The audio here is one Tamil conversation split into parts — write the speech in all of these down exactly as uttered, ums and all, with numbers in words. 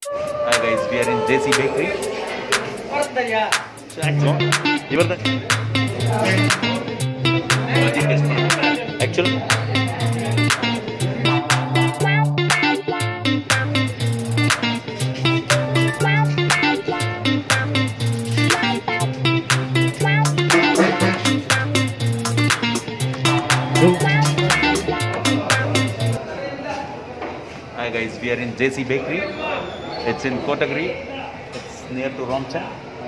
Hi guys, we are in J C Bakery. இவர் தான் actual Hi guys, we are in J C Bakery. It's in Kotagiri. It's near to Romcha.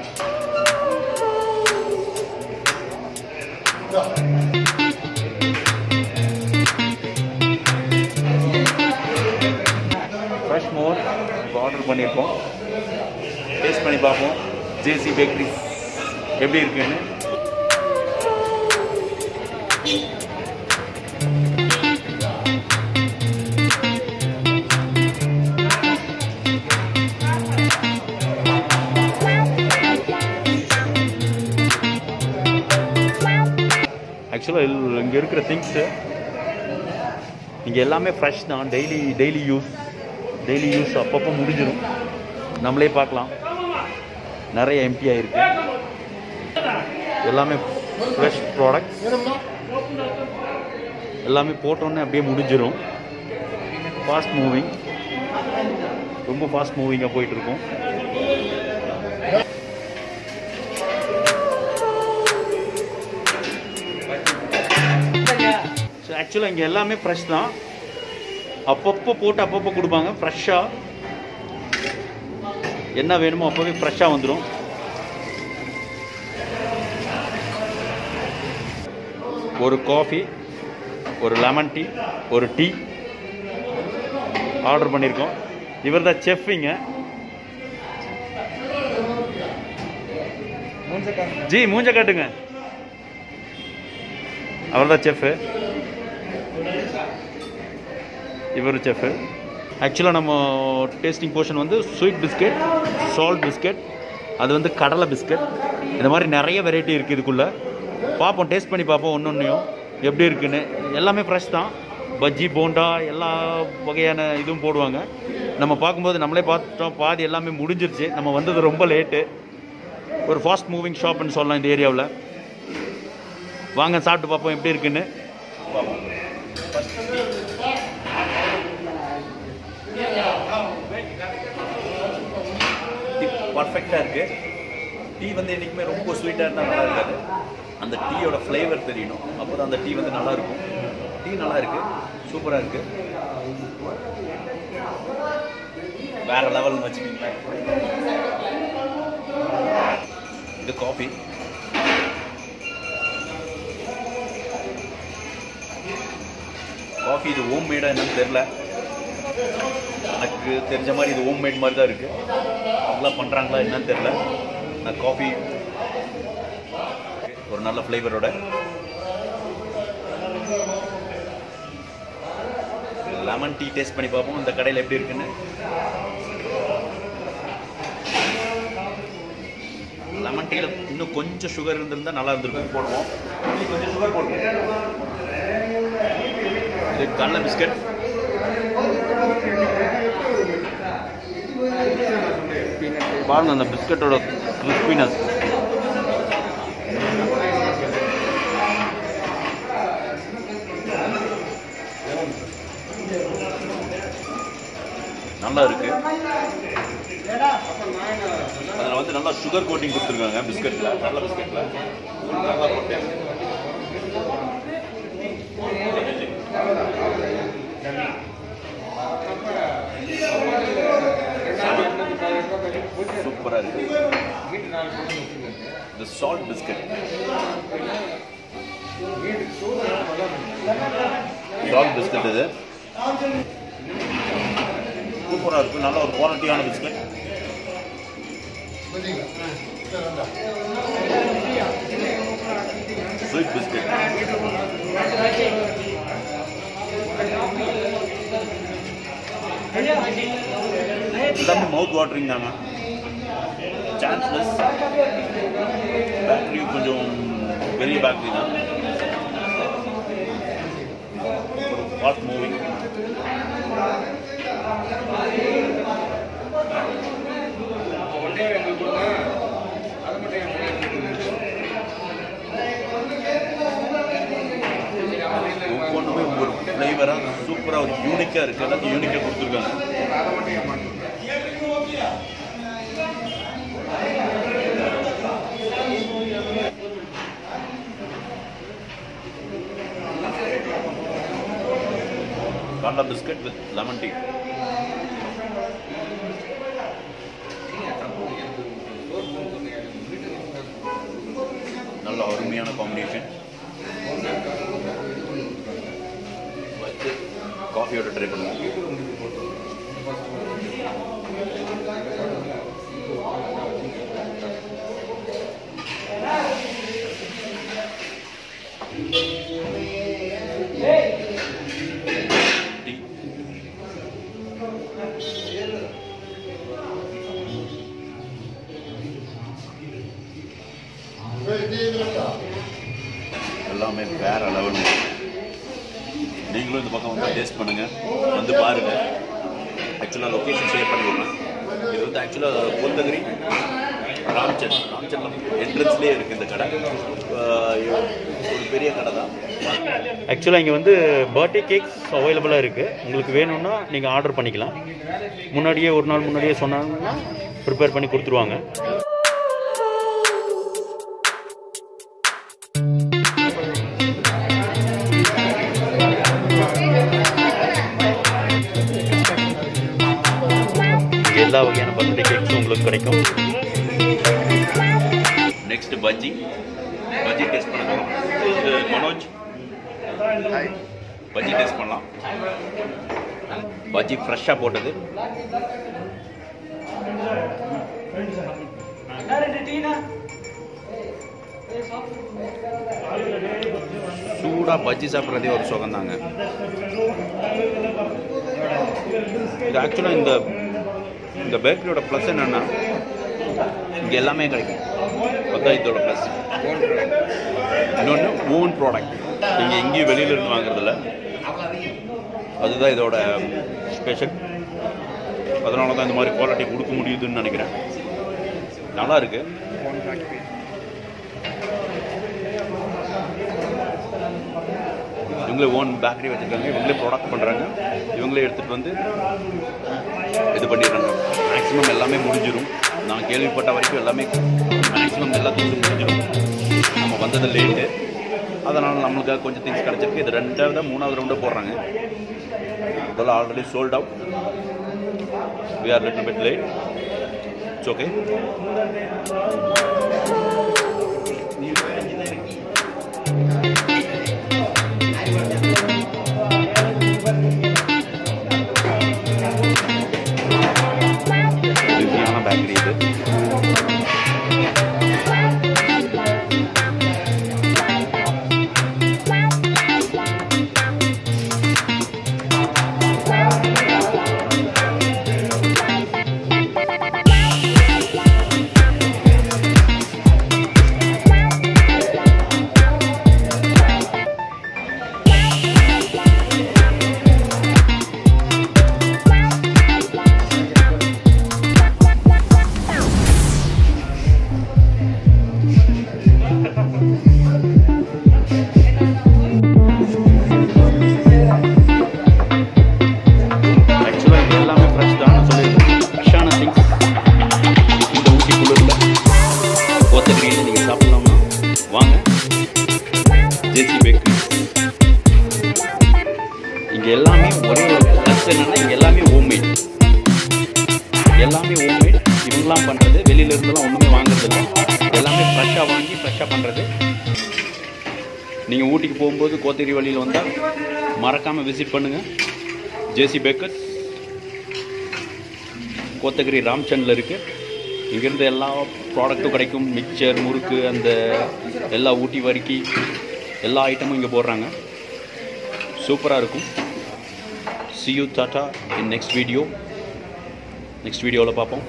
Fresh more. Order பண்ணிருக்கோம். டேஸ்ட் பண்ணி பார்ப்போம். J C Bakery எப்படி இருக்குன்னு. ஆக்சுவலாக இங்கே இருக்கிற திங்ஸு இங்கே எல்லாமே ஃப்ரெஷ் தான். Daily daily use daily use அப்பப்போ முடிஞ்சிடும். நம்மளே பார்க்கலாம், நிறைய எம்டி ஆகிருக்கு. எல்லாமே ஃப்ரெஷ் ப்ராடக்ட்ஸ், எல்லாமே போட்டோன்னே அப்படியே முடிஞ்சிடும். ஃபாஸ்ட் மூவிங், ரொம்ப ஃபாஸ்ட் மூவிங்காக போயிட்டுருக்கோம். ஆக்சுவலாக இங்கே எல்லாமே ஃப்ரெஷ் தான். அப்பப்போ போட்டு அப்பப்போ கொடுப்பாங்க. ஃப்ரெஷ்ஷாக என்ன வேணுமோ அப்போவே ஃப்ரெஷ்ஷாக வந்துடும். ஒரு காஃபி, ஒரு லெமன் டீ, ஒரு டீ ஆர்டர் பண்ணியிருக்கோம். இவர் தான் செஃப்ங்க. ஜி மூஞ்ச காட்டுங்க. அவர் தான் செஃப்பு, இவர் செஃப்பு. ஆக்சுவலாக நம்ம டேஸ்டிங் போர்ஷன் வந்து ஸ்வீட் பிஸ்கெட், சால்ட் பிஸ்கெட், அது வந்து கடலை பிஸ்கெட், இந்த மாதிரி நிறைய வெரைட்டி இருக்குது இதுக்குள்ளே. பார்ப்போம், டேஸ்ட் பண்ணி பார்ப்போம் ஒன்று ஒன்றையும் எப்படி இருக்குன்னு. எல்லாமே ஃப்ரெஷ் தான். பஜ்ஜி, போண்டா, எல்லா வகையான இதுவும் போடுவாங்க. நம்ம பார்க்கும்போது நம்மளே பார்த்துட்டோம், பாதி எல்லாமே முடிஞ்சிருச்சு. நம்ம வந்தது ரொம்ப லேட்டு. ஒரு ஃபாஸ்ட் மூவிங் ஷாப்னு சொல்லலாம் இந்த ஏரியாவில். வாங்க சாப்பிட்டு பார்ப்போம் எப்படி இருக்குன்னு. பர்ஃபெக்டாக இருக்குது. டீ வந்து என்றைக்குமே ரொம்ப ஸ்வீட்டாக இருந்தால் நல்லா இருக்காது. அந்த டீயோட ஃப்ளேவர் தெரியணும், அப்போ தான் அந்த டீ வந்து நல்லாயிருக்கும். டீ நல்லா இருக்குது, சூப்பராக இருக்குது, வேறு லெவல்னு வச்சுக்கிங்களேன். இது காஃபி. காஃபி இது ஹோம் மேடாக என்னன்னு தெரில. எனக்கு தெரிஞ்ச மாதிரி இது ஹோம் மேட் மாதிரி தான் இருக்குது. அவங்களாம் பண்ணுறாங்களா என்னன்னு தெரில. நான் காஃபி ஒரு நல்ல ஃப்ளேவரோட லெமன் டீ டேஸ்ட் பண்ணி பார்ப்போம் இந்த கடையில் எப்படி இருக்குன்னு. லெமன் டீயில் இன்னும் கொஞ்சம் சுகர் இருந்திருந்தால் நல்லா இருந்திருக்கும். போடுவோம், கொஞ்சம் சுகர் போடுவோம். இது கடலை பிஸ்கட். பாருங்க அந்த பிஸ்கட்டோட கிறிஸ்பினஸ். நல்லா இருக்கு. அதில் வந்து நல்லா சுகர் கோட்டிங் கொடுத்துருக்காங்க பிஸ்கட்டில், கடலை பிஸ்கட்டில். நல்லா போட்டு சூப்பராக இருக்கு. இந்த சால்ட் பிஸ்கட், சால்ட் பிஸ்கட் இது சூப்பராக இருக்கு. நல்ல ஒரு குவாலிட்டியான பிஸ்கட். ஸ்வீட் பிஸ்கட் எல்லாமே மவுத் வாட்டரிங் தாங்க. சான்ஸ்லெஸ். பேட்டரி கொஞ்சம் பெரிய பேட்டரி தான். Fast moving. யூனிக்காக இருக்குது, எல்லாத்தையும் யூனிக்காக கொடுத்துருக்காங்க. காண்டா பிஸ்கட் வித் லெமன் டீ. நல்ல அருமையான காம்பினேஷன். வச்சு காஃபியோட ட்ரை பண்ணுவோம். எல்லாமே வேற லெவல். நீங்களும் இந்த பக்கம் வந்து டேஸ்ட் பண்ணுங்கள், வந்து பாருங்கள். ஆக்சுவலாக லொக்கேஷன் ஷேர் பண்ணிவிடுறேன். இது வந்து ஆக்சுவலாக கோத்தகிரி ராம்சந்த் ராம்சந்த் என்ட்ரன்ஸ்லேயே இருக்குது இந்த கடை. ஒரு பெரிய கடை தான். ஆக்சுவலாக இங்கே வந்து பர்த்டே கேக்ஸ் அவைலபிளாக இருக்குது. உங்களுக்கு வேணும்னா நீங்கள் ஆர்டர் பண்ணிக்கலாம். முன்னாடியே ஒரு நாள் முன்னாடியே சொன்னாங்கன்னா ப்ரிப்பேர் பண்ணி கொடுத்துருவாங்க. எல்லா வகையான பர்த்டே கேக்ஸும் உங்களுக்கு கிடைக்கும். நெக்ஸ்ட் பஜ்ஜி பஜ்ஜி டேஸ்ட் பண்ண போகிறோம். இது மனோஜ் பஜ்ஜி டேஸ்ட் பண்ணலாம். பஜ்ஜி ஃப்ரெஷ்ஷாக போட்டது. சூடாக பஜ்ஜி சாப்பிட்றதே ஒரு சுகம் தாங்க. இது ஆக்சுவலாக இந்த இந்த பேக்கரியோட ப்ளஸ் என்னென்னா இங்கே எல்லாமே கிடைக்கும். அதான் இதோட ப்ளஸ். இன்னொன்று ஓன் ப்ராடக்ட், நீங்கள் எங்கேயும் வெளியில் இருந்து வாங்குறதில்ல. அதுதான் இதோட ஸ்பெஷல். அதனால தான் இந்த மாதிரி குவாலிட்டி கொடுக்க முடியுதுன்னு நினைக்கிறேன். நல்லா இருக்கு. இவங்களே ஓன் பேக்கரி வச்சுருக்காங்க, இவங்களே ப்ராடக்ட் பண்ணுறாங்க, இவங்களே எடுத்துகிட்டு வந்து இது பண்ணிடுறாங்க. மேக்ஸிமம் எல்லாமே முடிஞ்சிடும். நான் கேள்விப்பட்ட வரைக்கும் எல்லாமே மேக்ஸிமம் எல்லாத்தையும் முடிஞ்சிடும். நம்ம வந்தது லேட்டு, அதனால் நம்மளுக்காக கொஞ்சம் திங்ஸ் கிடச்சிருக்கு. இது ரெண்டாவது மூணாவது ரவுண்டாக போடுறாங்க. இதெல்லாம் already sold out. We are little bit late. It's okay. Bakery இது. JC bakery. இங்கே எல்லாமே ஒரே ஒரு ப்ளஸ் என்னென்னா இங்கே எல்லாமே ஹோம்மேட். எல்லாமே ஹோம்மேட். இவங்களாம் பண்ணுறது, வெளியில இருந்தெல்லாம் ஒன்றுமே வாங்குறதில்லை. எல்லாமே ஃப்ரெஷ்ஷாக வாங்கி ஃப்ரெஷ்ஷாக பண்ணுறது. நீங்கள் ஊட்டிக்கு போகும்போது கோத்தகிரி வழியில் வந்தால் மறக்காமல் விசிட் பண்ணுங்கள். ஜேசி பேக்கர்ஸ் கோத்தகிரி ராம்சந்தில் இருக்குது. இங்கேருந்து எல்லா ப்ராடக்ட்டும் கிடைக்கும். மிக்சர், முறுக்கு, அந்த எல்லா ஊட்டி வரிக்கி எல்லா ஐட்டமும் இங்கே போடுறாங்க. சூப்பராக இருக்கும். see you tata in next video. Next வீடியோவில் பார்ப்போம்.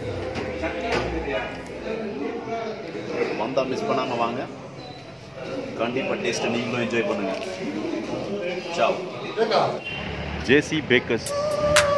வந்தால் மிஸ் பண்ணாமல் வாங்க. கண்டிப்பாக டேஸ்ட்டை நீங்களும் என்ஜாய் பண்ணுங்கள். சாவ். JC bakers.